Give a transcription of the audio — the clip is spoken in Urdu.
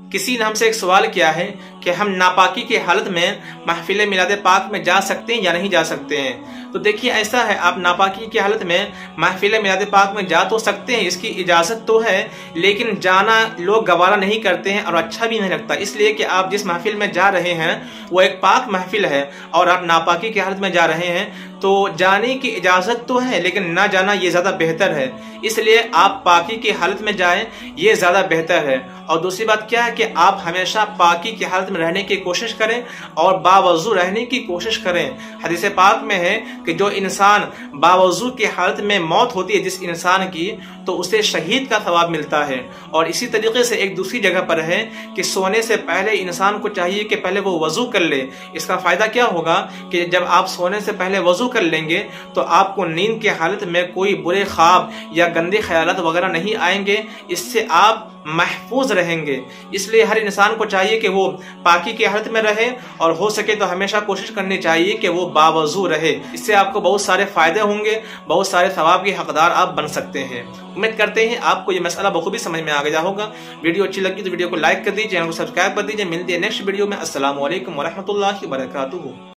کسی نے ہم سے ایک سوال کیا ہے کہ ہم ناپاکی کی حالت میں محفل میلاد پاک میں جا سکتے ہیں یا نہیں جا سکتے ہیں؟ تو دیکھیے ایسا ہے، آپ ناپاکی کی حالت میں محفل میلاد پاک میں جا تو سکتے ہیں، اس کی اجازت تو ہے، لیکن جانا لوگ گوارا نہیں کرتے ہیں اور اچھا بھی نہیں لگتا، اس لیے کہ آپ جس محفل میں جا رہے ہیں وہ ایک پاک محفل ہے اور آپ ناپاکی کی حالت میں جا رہے ہیں، تو جانے کی اجازت تو ہے لیکن نہ جانا یہ زیادہ بہتر ہے، اس لیے آپ پاکی کی حالت میں جائیں، یہ زیادہ بہتر ہے۔ اور دوسری بات کیا ہے کہ آپ ہمیشہ پاکی کی حالت میں رہنے کی کوشش کریں اور باوضو رہنے کی کوشش کریں۔ حدیث پاک میں ہے کہ جو انسان باوضو کی حالت میں موت ہوتی ہے جس انسان کی، تو اسے شہید کا ثواب ملتا ہے۔ اور اسی طریقے سے ایک دوسری جگہ پر ہے کہ سونے سے پہلے انسان کو چاہیے کہ پہلے وہ وضو کر لے۔ اس کا فائدہ کیا ہوگا کہ جب آپ سونے سے پہلے وضو کر لیں گے تو آپ کو نیند کی حالت میں کوئی برے خواب یا گندے خیالات وغیرہ نہیں آئیں گے، اس سے آپ محفوظ رہیں گے۔ اس لیے ہر انسان کو چاہیے کہ وہ پاکی کی حالت میں رہے اور ہو سکے تو ہمیشہ کوشش کرنی چاہیے کہ وہ باوضو رہے۔ اس سے آپ کو بہت سارے فائدے ہوں گے، بہت سارے ثواب کے حقدار آپ بن سکتے ہیں۔ امید کرتے ہیں آپ کو یہ مسئلہ بخوبی سمجھ میں آ گیا ہوگا۔ ویڈیو اچھی لگی تو ویڈیو کو لائک کر دیجیے، چینل کو سبسکرائب کر دیجیے۔ ملتے ہیں نیکسٹ ویڈیو میں۔ السلام علیکم ورحمۃ اللہ وبرکاتہ۔